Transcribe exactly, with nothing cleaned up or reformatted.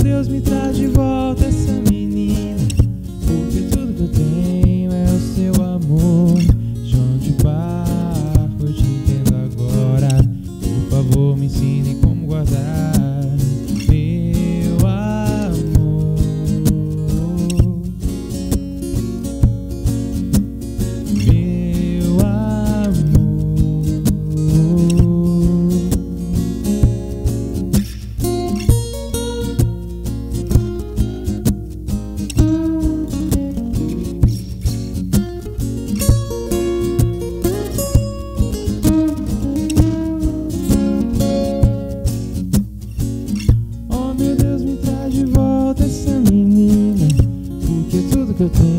Deus, me traz de volta essa menina, porque tudo que eu tenho é o seu amor. João de barco, eu te entendo agora. Por favor, me ensine como guardar meu amor. Meu amor. Oh meu Deus, me traz de volta essa menina, porque tudo que eu tenho